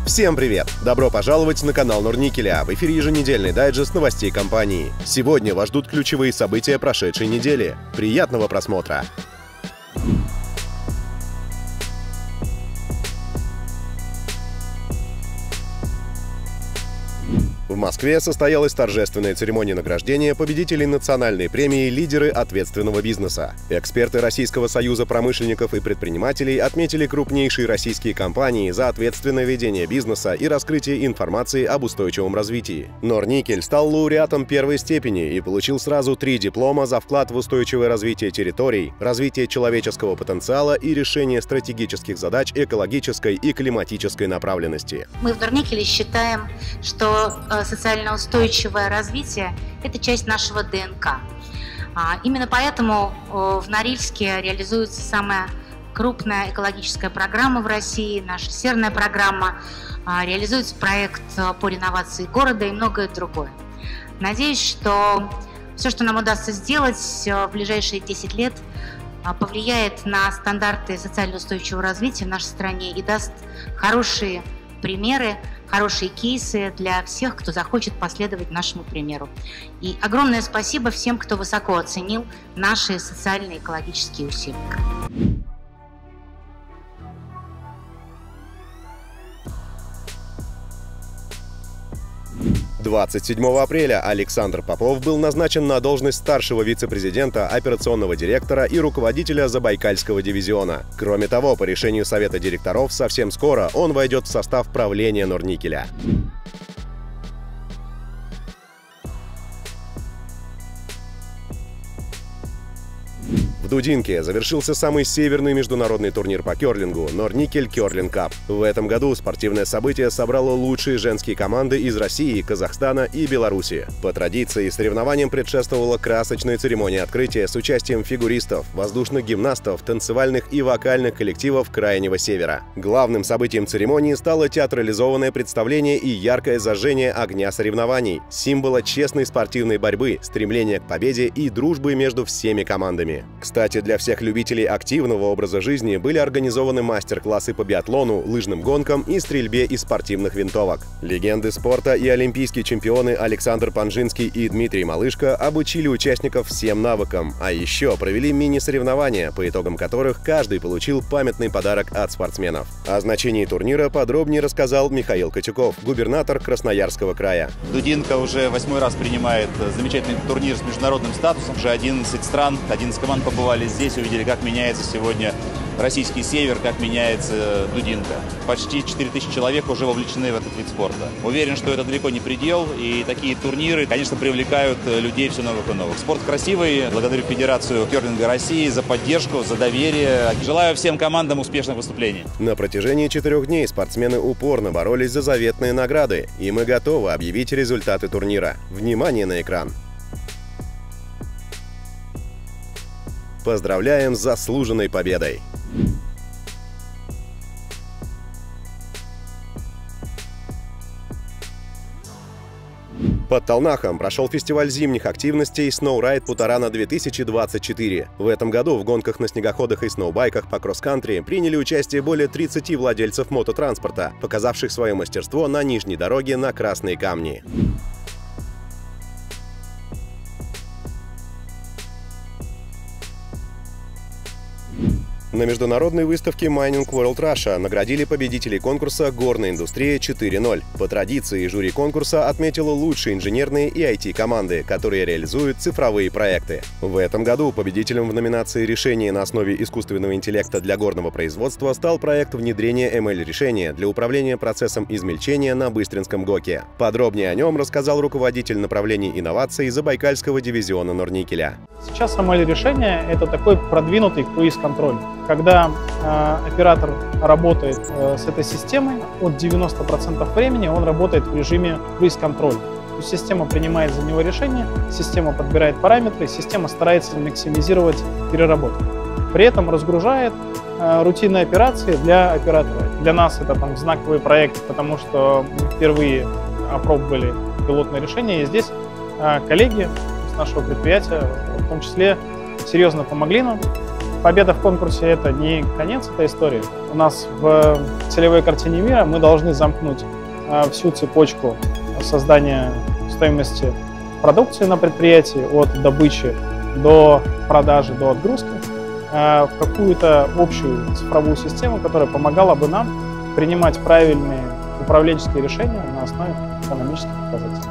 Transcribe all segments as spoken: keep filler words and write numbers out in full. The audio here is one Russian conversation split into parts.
Всем привет! Добро пожаловать на канал Норникеля. В эфире еженедельный дайджест новостей компании. Сегодня вас ждут ключевые события прошедшей недели. Приятного просмотра! В Москве состоялась торжественная церемония награждения победителей национальной премии «Лидеры ответственного бизнеса». Эксперты Российского союза промышленников и предпринимателей отметили крупнейшие российские компании за ответственное ведение бизнеса и раскрытие информации об устойчивом развитии. Норникель стал лауреатом первой степени и получил сразу три диплома за вклад в устойчивое развитие территорий, развитие человеческого потенциала и решение стратегических задач экологической и климатической направленности. Мы в Норникеле считаем, что социально устойчивое развитие – это часть нашего ДНК. Именно поэтому в Норильске реализуется самая крупная экологическая программа в России, наша серная программа, реализуется проект по реновации города и многое другое. Надеюсь, что все, что нам удастся сделать в ближайшие десять лет, повлияет на стандарты социально устойчивого развития в нашей стране и даст хорошие примеры, хорошие кейсы для всех, кто захочет последовать нашему примеру. И огромное спасибо всем, кто высоко оценил наши социальные и экологические усилия. двадцать седьмого апреля Александр Попов был назначен на должность старшего вице-президента, операционного директора и руководителя Забайкальского дивизиона. Кроме того, по решению Совета директоров, совсем скоро он войдет в состав правления Норникеля. В Дудинке завершился самый северный международный турнир по керлингу «Норникель Керлинг Кап». В этом году спортивное событие собрало лучшие женские команды из России, Казахстана и Беларуси. По традиции, соревнованиям предшествовала красочная церемония открытия с участием фигуристов, воздушных гимнастов, танцевальных и вокальных коллективов Крайнего Севера. Главным событием церемонии стало театрализованное представление и яркое зажжение огня соревнований, символа честной спортивной борьбы, стремления к победе и дружбы между всеми командами. Кстати, для всех любителей активного образа жизни были организованы мастер-классы по биатлону, лыжным гонкам и стрельбе из спортивных винтовок. Легенды спорта и олимпийские чемпионы Александр Панжинский и Дмитрий Малышко обучили участников всем навыкам, а еще провели мини-соревнования, по итогам которых каждый получил памятный подарок от спортсменов. О значении турнира подробнее рассказал Михаил Котюков, губернатор Красноярского края. Дудинка уже восьмой раз принимает замечательный турнир с международным статусом. Уже одиннадцать стран, одиннадцать команд побывали здесь, увидели, как меняется сегодня российский север, как меняется Дудинка. Почти четыре тысячи человек уже вовлечены в этот вид спорта. Уверен, что это далеко не предел, и такие турниры, конечно, привлекают людей все новых и новых. Спорт красивый. Благодарю Федерацию керлинга России за поддержку, за доверие. Желаю всем командам успешных выступлений. На протяжении четырех дней спортсмены упорно боролись за заветные награды, и мы готовы объявить результаты турнира. Внимание на экран! Поздравляем с заслуженной победой! Под Талнахом прошел фестиваль зимних активностей «Сноурайд Путарана две тысячи двадцать четыре». В этом году в гонках на снегоходах и сноубайках по кросс-кантри приняли участие более тридцати владельцев мототранспорта, показавших свое мастерство на нижней дороге на Красные Камни. На международной выставке Mining World Russia наградили победителей конкурса «Горная индустрия четыре ноль». По традиции, жюри конкурса отметило лучшие инженерные и ай ти-команды, которые реализуют цифровые проекты. В этом году победителем в номинации «Решение на основе искусственного интеллекта для горного производства» стал проект внедрения эм эл-решения для управления процессом измельчения на Быстринском ГОКе. Подробнее о нем рассказал руководитель направления инноваций Забайкальского дивизиона Норникеля. Сейчас эм эл-решение – это такой продвинутый круиз-контроль. Когда э, оператор работает э, с этой системой, от девяноста процентов времени он работает в режиме круиз-контроль. То есть система принимает за него решение, система подбирает параметры, система старается максимизировать переработку. При этом разгружает э, рутинные операции для оператора. Для нас это там знаковый проект, потому что мы впервые опробовали пилотное решение. И здесь э, коллеги с нашего предприятия в том числе серьезно помогли нам. победа в конкурсе – это не конец этой истории. У нас в целевой картине мира мы должны замкнуть всю цепочку создания стоимости продукции на предприятии от добычи до продажи, до отгрузки в какую-то общую цифровую систему, которая помогала бы нам принимать правильные управленческие решения на основе экономических показателей.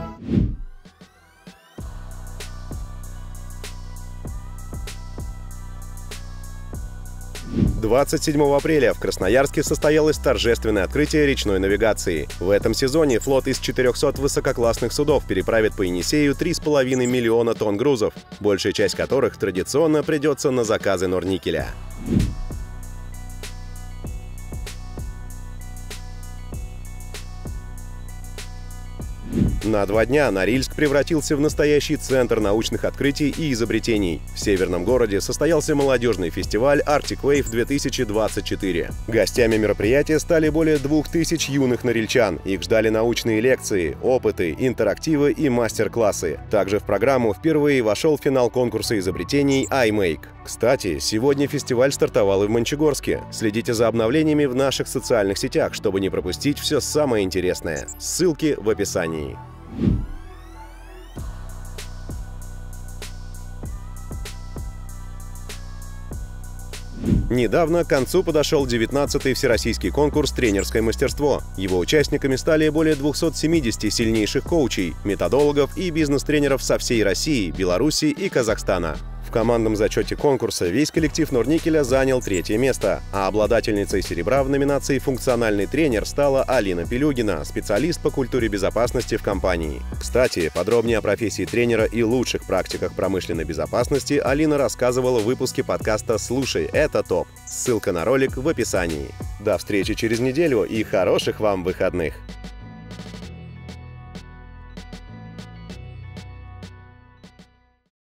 двадцать седьмого апреля в Красноярске состоялось торжественное открытие речной навигации. В этом сезоне флот из четырёхсот высококлассных судов переправит по Енисею три с половиной миллиона тонн грузов, большая часть которых традиционно придется на заказы Норникеля. На два дня Норильск превратился в настоящий центр научных открытий и изобретений. В северном городе состоялся молодежный фестиваль Arctic Wave две тысячи двадцать четыре. Гостями мероприятия стали более двух тысяч юных норильчан. Их ждали научные лекции, опыты, интерактивы и мастер-классы. Также в программу впервые вошел финал конкурса изобретений iMake. Кстати, сегодня фестиваль стартовал и в Мончегорске. Следите за обновлениями в наших социальных сетях, чтобы не пропустить все самое интересное. Ссылки в описании. Недавно к концу подошел девятнадцатый всероссийский конкурс «Тренерское мастерство». Его участниками стали более двухсот семидесяти сильнейших коучей, методологов и бизнес-тренеров со всей России, Беларуси и Казахстана. В командном зачете конкурса весь коллектив Норникеля занял третье место, а обладательницей серебра в номинации «Функциональный тренер» стала Алина Пилюгина, специалист по культуре безопасности в компании. Кстати, подробнее о профессии тренера и лучших практиках промышленной безопасности Алина рассказывала в выпуске подкаста «Слушай, это топ». Ссылка на ролик в описании. До встречи через неделю и хороших вам выходных!